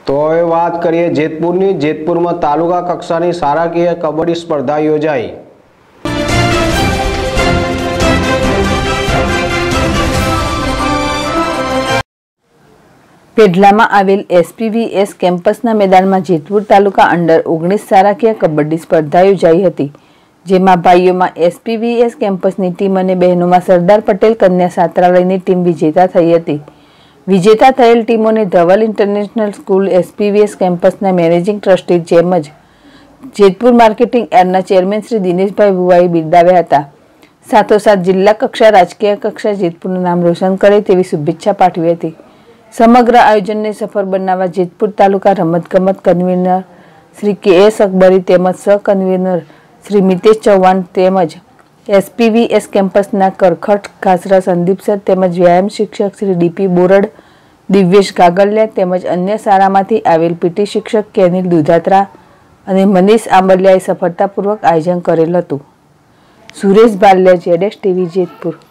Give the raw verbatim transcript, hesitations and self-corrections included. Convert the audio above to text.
તો હવે વાત કરીએ જેતપુરની જેતપુરમાં તાલુકા કક્ષાની શાળાકીય કબડ્ડી સ્પર્ધા યોજાઈ। પેઢલામાં આવેલ એસપીવીએસ કેમ્પસના મેદાનમાં જેતપુર તાલુકા અંડર ઓગણીસ શાળાકીય કબડ્ડી સ્પર્ધા યોજાઈ હતી, જેમાં ભાઈઓમાં એસપીવીએસ કેમ્પસની ટીમ અને બહેનોમાં સરદાર પટેલ કન્યા છાત્રાલયની ટીમ વિજેતા થઈ હતી। વિજેતા થયેલ ટીમોને ધવલ ઇન્ટરનેશનલ સ્કૂલ એસપીવીએસ કેમ્પસના મેનેજિંગ ટ્રસ્ટી તેમજ જેતપુર માર્કેટિંગ એરના ચેરમેન શ્રી દિનેશભાઈ ભુવાએ બિરદાવ્યા હતા। સાથોસાથ જિલ્લા કક્ષા રાજકીય કક્ષા જેતપુરનું નામ રોશન કરે તેવી શુભેચ્છા પાઠવી હતી। સમગ્ર આયોજનને સફળ બનાવવા જેતપુર તાલુકા રમતગમત કન્વીનર શ્રી કે એસ અકબરી તેમજ સહ કન્વીનર શ્રી મિતેશ ચૌહાણ તેમજ એસપીવીએસ કેમ્પસના કરખટ ખાસરા સંદીપ સર તેમજ વ્યાયામ શિક્ષક શ્રી ડીપી બોરડ, દિવ્યેશ ગાગલિયા તેમજ અન્ય શાળામાંથી આવેલ પીટી શિક્ષક કેનિલ દુધાત્રા અને મનીષ આંબલિયાએ સફળતાપૂર્વક આયોજન કરેલ હતું। સુરેશ બાલિયા, જેડેશ ટીવી, જેતપુર।